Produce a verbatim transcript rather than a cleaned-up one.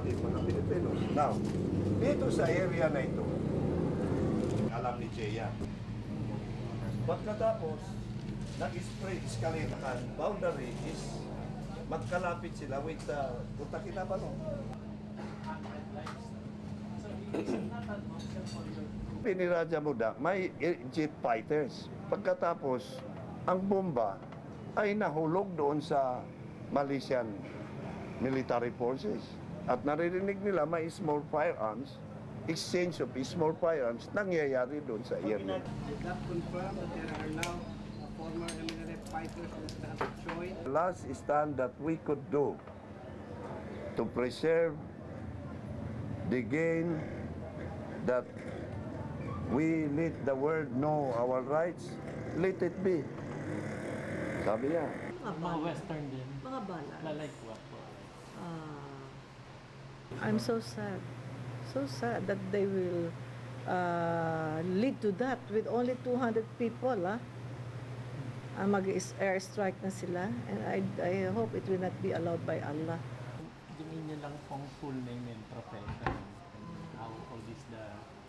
natin, mga Pilipino. Now, dito sa area na ito, alam ni Jaya. Pagkatapos, nag-spray, escalate ang boundary is magkalapit sila with the Punta Kinabalu. Piniraja Muda, may jet fighters. Pagkatapos, ang bomba ay nahulog doon sa Malaysian military forces. At naririnig nila may small firearms, exchange of small firearms, nangyayari doon sa area. Did that confirm that there are now former military fighters that have joined? The last stand that we could do to preserve the gain that we let the world know our rights, let it be. Sabi niya. Mga western din. Mga balas. Like what? Uh, I'm so sad. So sad that they will uh, lead to that with only two hundred people. Ah. Uh, mag-airstrike na sila. And I, I hope it will not be allowed by Allah. Gawin niyo lang pong full name and profession. And how, how is the